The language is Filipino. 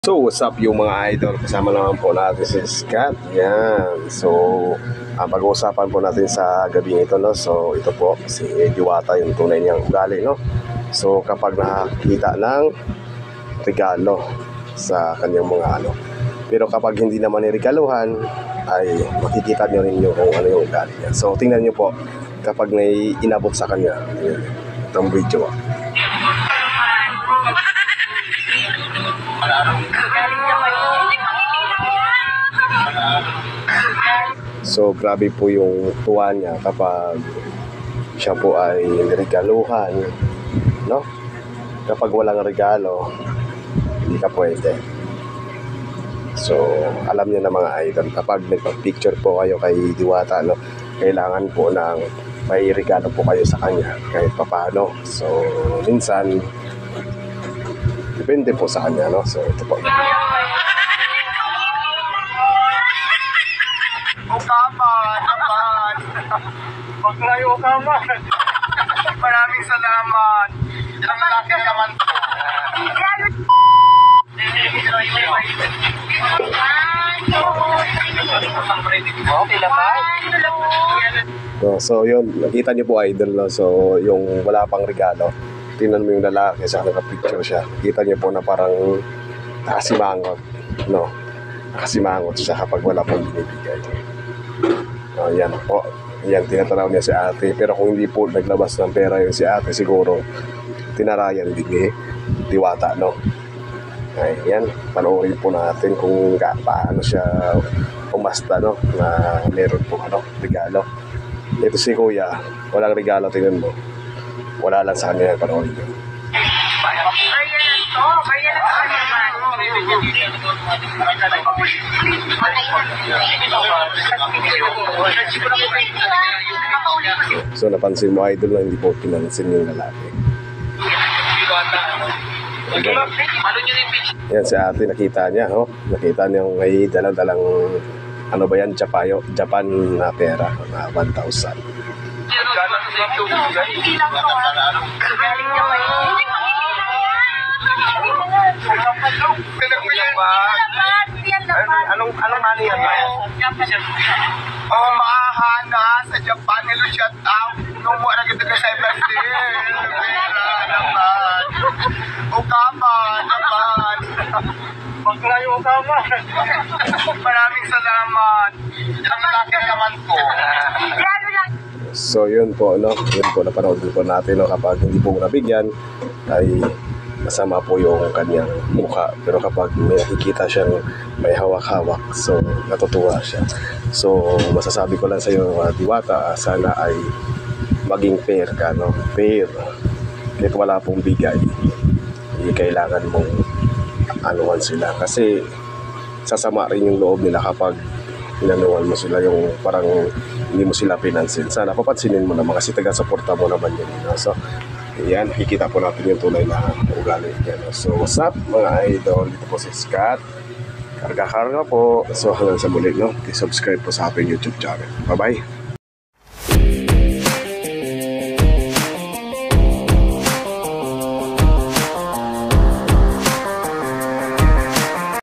So, what's up yung mga idol? Kasama naman po natin si Scott. Yan. So, ang pag-uusapan po natin sa gabi ito, no? So, ito po, si Diwata, yung tunay niyang ugali, no? So, kapag nakakita ng regalo sa kanyang mga ano. Pero kapag hindi naman niregaluhan, ay makikita niyo rin yung kung ano yung ugali niya. So, tingnan niyo po, kapag may inabot sa kanya, itong video. So grabe po yung tuwa niya kapag siya po ay niregaluhan, no? Kapag walang regalo, hindi ka pwede. So alam niyo na mga idol, kapag nagpa-picture po kayo kay Diwata, no, kailangan po ng may regalo po kayo sa kanya kahit papaano. So minsan depende po sa kanya, no? So ito po. Maglayo ka man. Maraming salamat. Ang laki naman to. Okay No, so yun, nakita niyo po idol, no? So yung wala pang regalo, tingnan mo yung lalaki sa naka-picture siya. Kita niyo po na parang nakasimangot, no? Nakasimangot siya kapag wala pang binibigay. Yan po. Yan, tinatanaw niya si ate. Pero kung hindi po naglabas ng pera yung si ate, siguro tinarayan din ni Diwata, no? Ay, yan. Panoorin po natin kung paano siya umasta, no? Na meron po, ano, regalo. Ito si kuya, walang regalo, tingnan mo. Wala lang sa kanya, panoorin niyo. So napansin mo idol na hindi po pinansin yung lalaki. Yan si ate, nakita niya, oh. Nakita niya yung may dalang ano ba yan, Japan na pera na 1,000. Anong mali yan ba? Oh, mahahana sa Japan, hello, shout out. Nung mo na kita ka sa birthday. Pera naman. O kama naman. Maglayo ka man. Maraming salamat. Ang laki naman to. So yun po, no? Yun po, napanood po natin, no? Kapag hindi po nabigyan ay masama po yung kanyang mukha. Pero kapag may nakikita siyang may hawak-hawak, so natutuwa siya. So masasabi ko lang sa iyo, Diwata, sana ay maging fair ka, no? Fair. Kahit wala pong bigay, hindi kailangan mong anuhan sila. Kasi sasama rin yung loob nila kapag inanuhan mo sila, yung parang hindi mo sila pinansin. Sana papansinin mo naman kasi taga-suporta mo naman yun, no? So yan, kikita po natin yung tunay na ugali niya, no? So what's up mga idol, dito po si Scott, karga-karga po. So hanggang sa muli, no? Subscribe po sa ating YouTube channel. Bye bye.